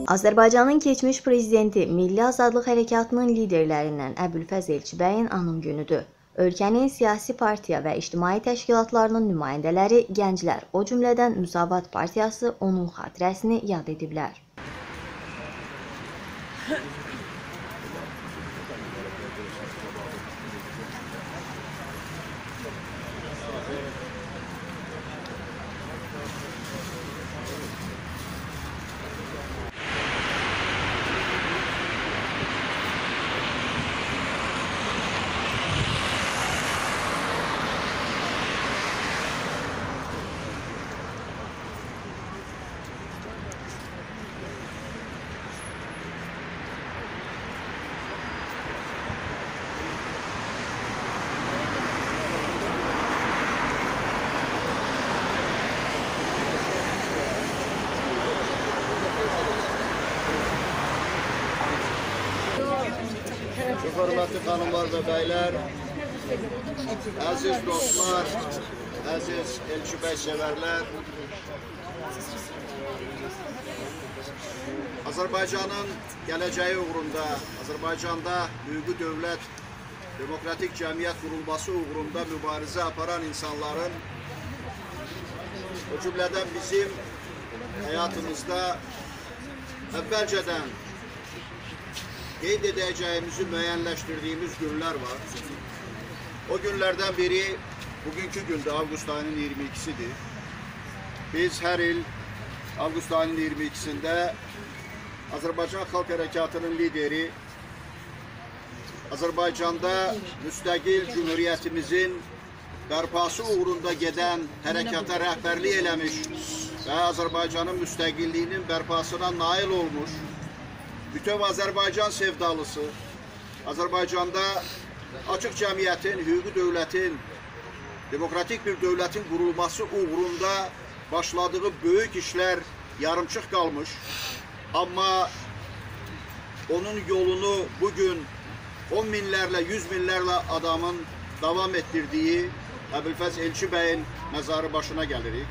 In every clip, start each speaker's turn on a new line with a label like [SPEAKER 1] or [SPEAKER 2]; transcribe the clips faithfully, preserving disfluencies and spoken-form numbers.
[SPEAKER 1] Azərbaycanın keçmiş prezidenti Milli Azadlıq Hərəkatının liderlərindən Əbülfəz Elçibəyin anım günüdür. Ölkənin siyasi partiya və ictimai təşkilatlarının nümayəndələri, gənclər, o cümlədən Müsavat Partiyası onun xatirəsini yad ediblər.
[SPEAKER 2] Çok hörmətli xanımlar və bəylər, əziz dostlar, əziz Elçibəy sevərlər, Azərbaycanın gələcəyi uğrunda, Azərbaycanda hüquqi dövlət, demokratik cəmiyyət qurulması uğrunda mübarizə aparan insanların, o cümlədən bizim həyatımızda əvvəlcədən qeyd edəcəyimizi müəyyənləşdirdiyimiz günlər var. O günlərdən biri bugünkü gündür, avqust ayının iyirmi ikisidir. Biz hər il avqust ayının iyirmi ikisində Azərbaycan Xalq Hərəkatının lideri, Azərbaycanda müstəqil cümhuriyyətimizin bərpası uğrunda gedən hərəkata rəhbərlik eləmiş və Azərbaycanın müstəqilliyinin bərpasına nail olmuş bütöv Azərbaycan sevdalısı, Azərbaycanda açıq cəmiyyətin, hüquqi dövlətin, demokratik bir dövlətin qurulması uğrunda başladığı böyük işlər yarımçıq qalmış. Amma onun yolunu bugün on minlərlə, yüz minlərlə adamın davam etdirdiyi Əbülfəz Elçibəyin məzarı başına gəlirik.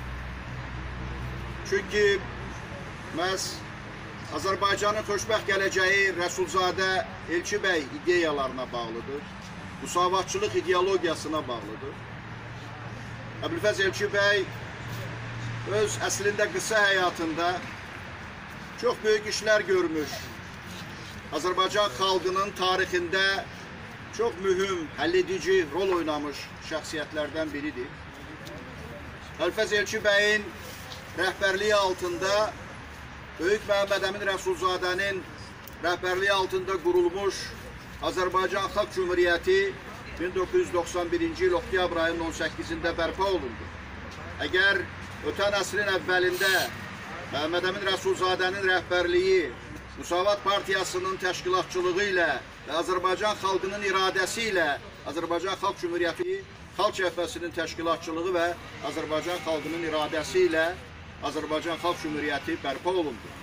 [SPEAKER 2] Çünki məhz Azərbaycanın xoşbəxt gələcəyi Rəsulzadə Elçibəy ideyalarına bağlıdır, müsavatçılıq ideologiyasına bağlıdır. Əbülfəz Elçibəy öz əslində qısa həyatında çox böyük işlər görmüş, Azərbaycan xalqının tarixində çox mühüm, həlledici rol oynamış şəxsiyyətlərdən biridir. Əbülfəz Elçibəyin rəhbərliyi altında Böyük Məhəmməd Əmin Rəsulzadənin rəhbərliyi altında qurulmuş Azərbaycan Xalq Cümhuriyyəti min doqquz yüz doxsan birinci il oktyabr ayının on səkkizində bərpa olundu. Əgər ötən əsrin əvvəlində Məhəmməd Əmin Rəsulzadənin rəhbərliyi Müsavat Partiyasının təşkilatçılığı ilə və Azərbaycan xalqının iradəsi ilə Azərbaycan Xalq Cümhuriyyəti Xalq Cəbhəsinin təşkilatçılığı və Azərbaycan xalqının iradəsi ilə Azərbaycan Xalq Cümhuriyyəti bərpa olundu.